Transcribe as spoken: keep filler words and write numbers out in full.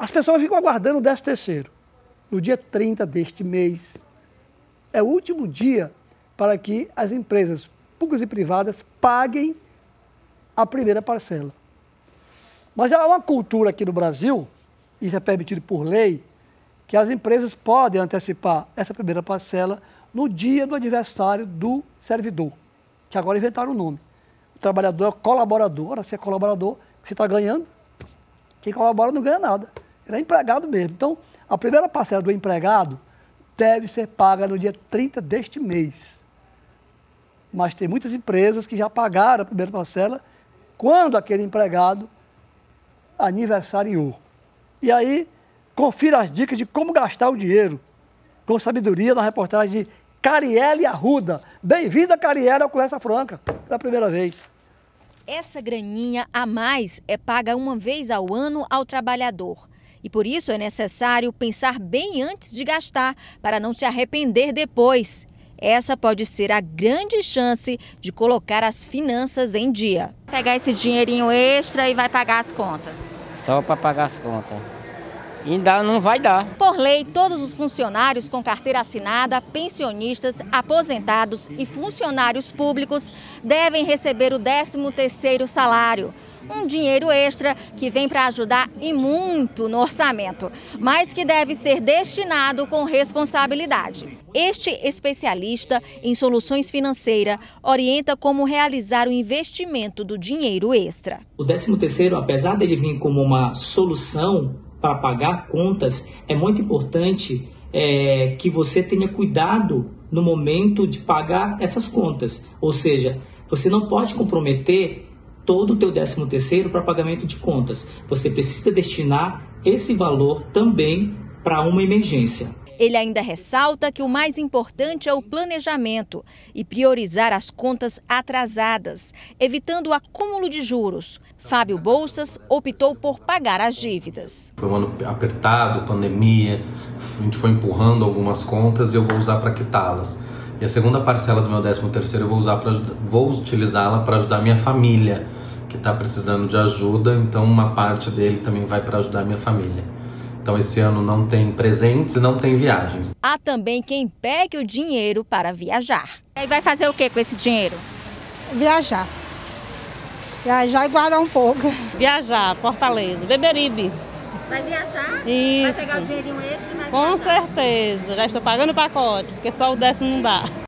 As pessoas ficam aguardando o décimo terceiro. No dia trinta deste mês, é o último dia para que as empresas públicas e privadas paguem a primeira parcela. Mas há uma cultura aqui no Brasil, isso é permitido por lei, que as empresas podem antecipar essa primeira parcela no dia do aniversário do servidor, que agora inventaram o nome. O trabalhador é colaborador. Ora, se é colaborador, você está ganhando, quem colabora não ganha nada. Ele é empregado mesmo. Então, a primeira parcela do empregado deve ser paga no dia trinta deste mês. Mas tem muitas empresas que já pagaram a primeira parcela quando aquele empregado aniversariou. E aí, confira as dicas de como gastar o dinheiro com sabedoria na reportagem de Cariele Arruda. Bem-vinda, Cariele, ao Conversa Franca, pela primeira vez. Essa graninha a mais é paga uma vez ao ano ao trabalhador. E por isso é necessário pensar bem antes de gastar, para não se arrepender depois. Essa pode ser a grande chance de colocar as finanças em dia. Pegar esse dinheirinho extra e vai pagar as contas. Só para pagar as contas. E ainda não vai dar. Por lei, todos os funcionários com carteira assinada, pensionistas, aposentados e funcionários públicos devem receber o décimo terceiro salário. Um dinheiro extra que vem para ajudar e muito no orçamento, mas que deve ser destinado com responsabilidade. Este especialista em soluções financeiras orienta como realizar o investimento do dinheiro extra. O décimo terceiro, apesar dele vir como uma solução para pagar contas, é muito importante é, que você tenha cuidado no momento de pagar essas contas. Ou seja, você não pode comprometer todo o teu décimo terceiro para pagamento de contas. Você precisa destinar esse valor também para uma emergência. Ele ainda ressalta que o mais importante é o planejamento e priorizar as contas atrasadas, evitando o acúmulo de juros. Fábio Bolsas optou por pagar as dívidas. Foi um ano apertado, pandemia, a gente foi empurrando algumas contas e eu vou usar para quitá-las. E a segunda parcela do meu décimo terceiro eu vou usar para vou utilizá-la para ajudar a minha família, que está precisando de ajuda, então uma parte dele também vai para ajudar a minha família. Então esse ano não tem presentes e não tem viagens. Há também quem pegue o dinheiro para viajar. E vai fazer o que com esse dinheiro? Viajar. Viajar e guardar um pouco. Viajar, Fortaleza, Beberibe. Vai viajar? Isso. Vai pegar o dinheirinho extra e vai Com viajar. certeza, já estou pagando o pacote, porque só o décimo não dá.